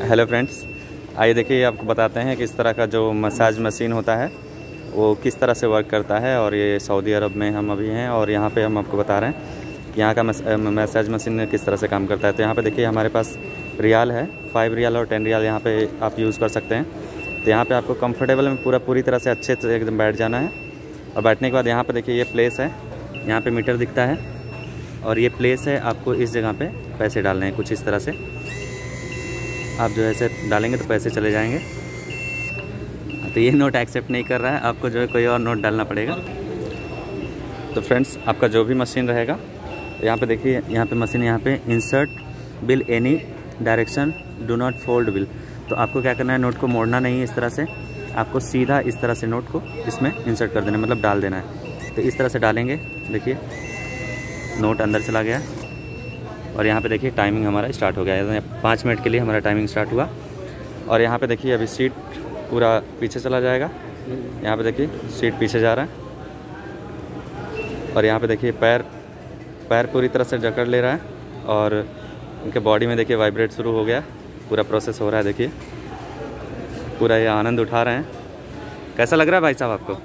Hello friends, आइए देखिए आपको बताते हैं कि इस तरह का जो मसाज मशीन होता है वो किस तरह से वर्क करता है। और ये सऊदी अरब में हम अभी हैं और यहाँ पे हम आपको बता रहे हैं कि यहाँ का मसाज मशीन किस तरह से काम करता है। तो यहाँ पे देखिए हमारे पास रियाल है, 5 रियाल और 10 रियाल यहाँ पे आप यूज़ कर सकते हैं। तो यहाँ पे आपको कंफर्टेबल में पूरी तरह से अच्छे से एकदम बैठ जाना है। और बैठने के बाद यहाँ पे देखिए ये प्लेस है, यहाँ पे मीटर दिखता है और ये प्लेस है। आपको इस जगह पे पैसे डालने हैं कुछ इस तरह से। आप जो है ऐसे डालेंगे तो पैसे चले जाएंगे। तो ये नोट एक्सेप्ट नहीं कर रहा है, आपको जो है कोई और नोट डालना पड़ेगा। तो फ्रेंड्स, आपका जो भी मशीन रहेगा तो यहाँ पे देखिए, यहाँ पे मशीन, यहाँ पे insert bill any direction, do not fold bill. तो आपको क्या करना है, नोट को मोड़ना नहीं है इस तरह से, आपको सीधा इस तरह से नोट को इसमें इंसर्ट कर देना है, मतलब डाल देना है। तो इस तरह से डालेंगे, देखिए नोट अंदर चला गया और यहाँ पे देखिए टाइमिंग हमारा स्टार्ट हो गया है। 5 मिनट के लिए हमारा टाइमिंग स्टार्ट हुआ। और यहाँ पे देखिए अभी सीट पूरा पीछे चला जाएगा। यहाँ पे देखिए सीट पीछे जा रहा है और यहाँ पे देखिए पैर पूरी तरह से जकड़ ले रहा है और उनके बॉडी में देखिए वाइब्रेट शुरू हो गया, पूरा प्रोसेस हो रहा है। देखिए पूरा ये आनंद उठा रहे हैं। कैसा लग रहा है भाई साहब आपको?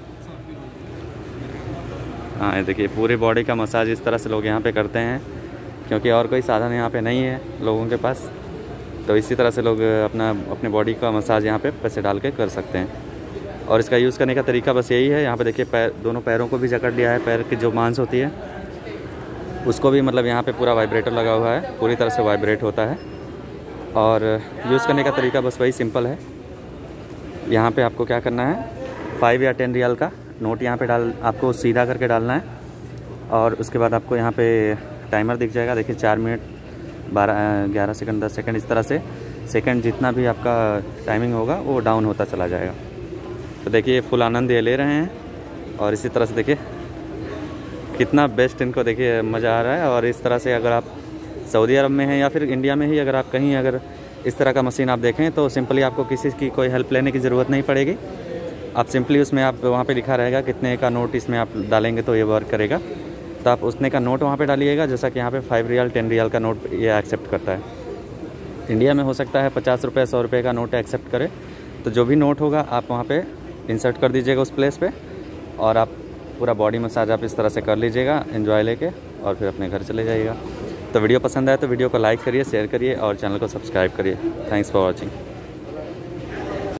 हाँ, ये देखिए पूरी बॉडी का मसाज इस तरह से लोग यहाँ पे करते हैं, क्योंकि और कोई साधन यहाँ पे नहीं है लोगों के पास। तो इसी तरह से लोग अपने बॉडी का मसाज यहाँ पे पैसे डाल के कर सकते हैं। और इसका यूज़ करने का तरीका बस यही है। यहाँ पे देखिए दोनों पैरों को भी जकड़ लिया है, पैर की जो मांस होती है उसको भी, मतलब यहाँ पे पूरा वाइब्रेटर लगा हुआ है, पूरी तरह से वाइब्रेट होता है। और यूज़ करने का तरीका बस वही सिंपल है। यहाँ पे आपको क्या करना है, 5 या 10 रियाल का नोट यहाँ पे आपको सीधा करके डालना है। और उसके बाद आपको यहाँ पे टाइमर दिख जाएगा, देखिए 4 मिनट 11 सेकंड 10 सेकंड, इस तरह से सेकंड जितना भी आपका टाइमिंग होगा वो डाउन होता चला जाएगा। तो देखिए फुल आनंद ये ले रहे हैं और इसी तरह से देखिए कितना बेस्ट इनको देखिए मज़ा आ रहा है। और इस तरह से अगर आप सऊदी अरब में हैं या फिर इंडिया में ही अगर आप कहीं अगर इस तरह का मशीन आप देखें तो सिंपली आपको किसी की कोई हेल्प लेने की ज़रूरत नहीं पड़ेगी। आप सिंपली उसमें आप वहाँ पे लिखा रहेगा कितने का नोट इसमें आप डालेंगे तो ये वर्क करेगा। तो आप उतने का नोट वहाँ पे डालिएगा, जैसा कि यहाँ पे 5 रियाल 10 रियाल का नोट ये एक्सेप्ट करता है। इंडिया में हो सकता है 50 रुपये 100 रुपये का नोट एक्सेप्ट करे। तो जो भी नोट होगा आप वहाँ पे इंसर्ट कर दीजिएगा उस प्लेस पे और आप पूरा बॉडी मसाज आप इस तरह से कर लीजिएगा एंजॉय लेके, और फिर अपने घर चले जाइएगा। तो वीडियो पसंद आए तो वीडियो को लाइक करिए, शेयर करिए और चैनल को सब्सक्राइब करिए। Thanks for watching.